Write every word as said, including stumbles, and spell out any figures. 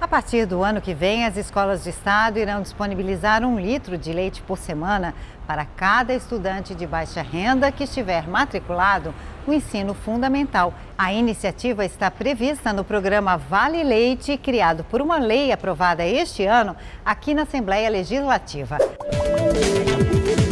partir do ano que vem, as escolas de estado irão disponibilizar um litro de leite por semana para cada estudante de baixa renda que estiver matriculado no ensino fundamental. A iniciativa está prevista no programa Vale Leite, criado por uma lei aprovada este ano aqui na Assembleia Legislativa.